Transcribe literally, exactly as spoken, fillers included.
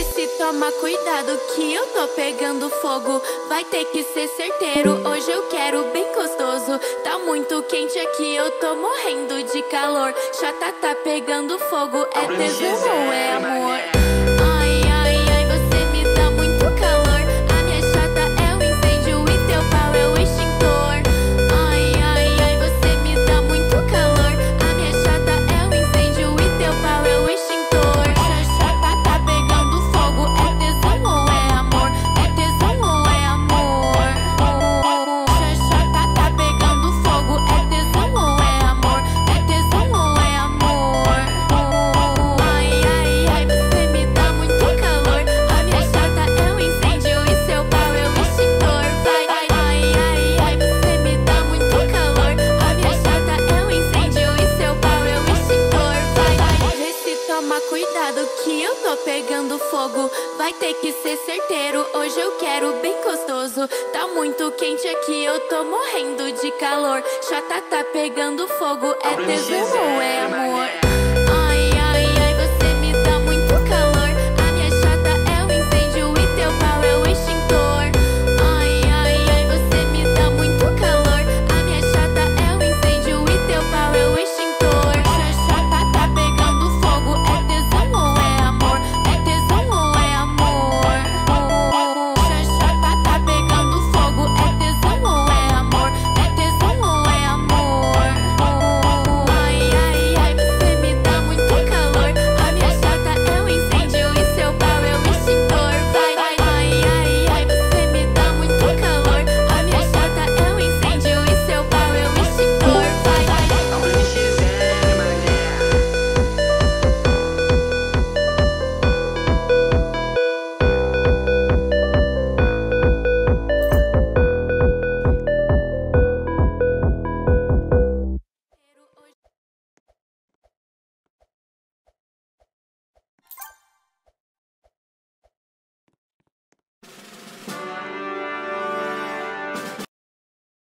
se toma cuidado que eu tô pegando fogo. Vai ter que ser certeiro, hoje eu quero bem gostoso. Tá muito quente aqui, eu tô morrendo de calor. Chata tá pegando fogo, é tesão ou é amor? Ai, ai, ai, você me dá muito calor. A minha chata é o incêndio e teu pau é o extintor. Ai, ai, ai, você me dá muito calor. A minha chata é o incêndio e teu pau é o extintor. Chata tá pegando fogo, é tesão ou é amor? É tesão ou é amor? Chata tá pegando fogo, é tesão ou é amor? É tesão ou é amor? Ai, ai, ai, você me dá muito calor. A minha chata é um incêndio e seu pau é o extintor. Vai, ai, ai, ai, ai, você me dá muito calor. A minha chata é um incêndio e seu pau é o extintor. Vai, vai, vê se toma cuidado que eu tô pegando fogo. Vai ter que ser certeiro, hoje eu quero bem gostoso. Tá muito quente aqui, eu tô morrendo de calor. Chata tá pegando fogo, é tesão ou é amor?